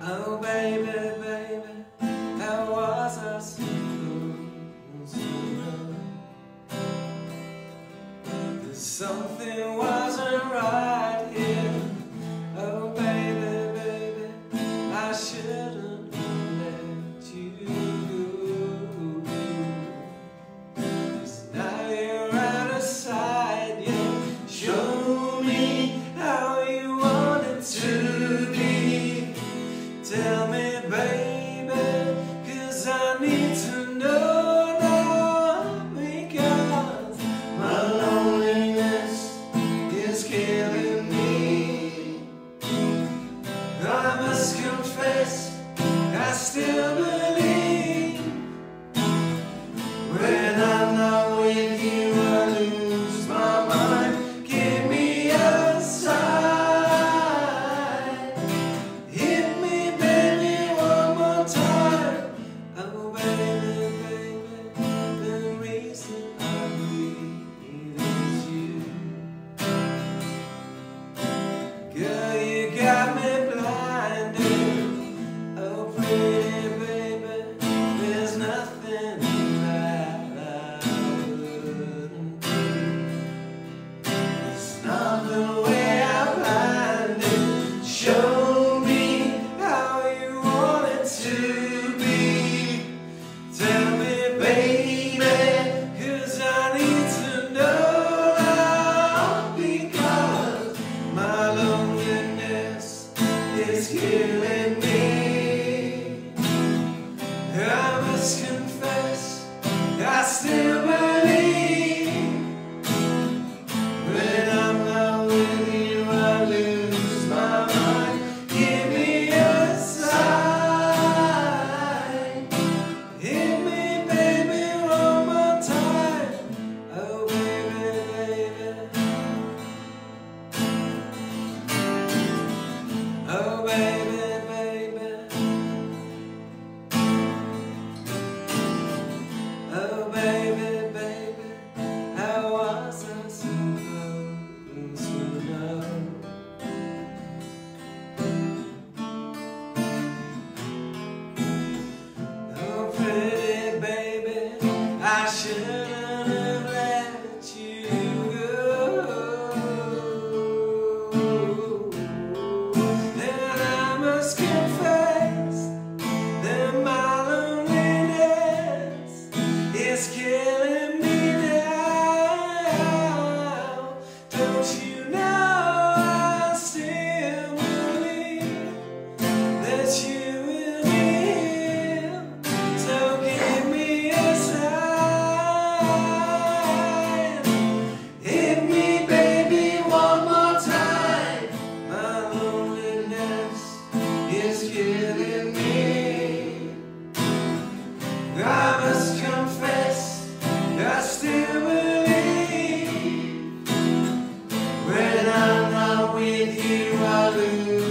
Oh baby, baby, how was I supposed to know that something wasn't right here? Oh baby, baby, I shouldn't let you go. 'Cause now you're out of sight, yeah. Show me how you want it to be. Tell me, baby, 'cause I need to know now, because my loneliness is killing me. I must confess, I still believe when I'm not with you I lose my mind. Give me a sign. Girl, you got me blinded. Oh pretty baby, there's nothing that I wouldn't do. It's not the way I planned it. Show me how you want it to be. Tell me, baby, 'cause I need to know now, because my loneliness is killing me. I must confess, I still believe when I'm not with you I lose my mind. Give me a sign. Hit me, baby, one more time. Oh baby, baby. Oh baby, baby. Oh baby, baby, how was I supposed to know? Oh pretty baby, I shouldn't have let you go. And I must confess that my loneliness is killing me now. Don't you know I still believe that you will be here? So give me a sign. Hit me, baby, one more time. My loneliness is killing me. I must confess, I still believe when I'm not with you I lose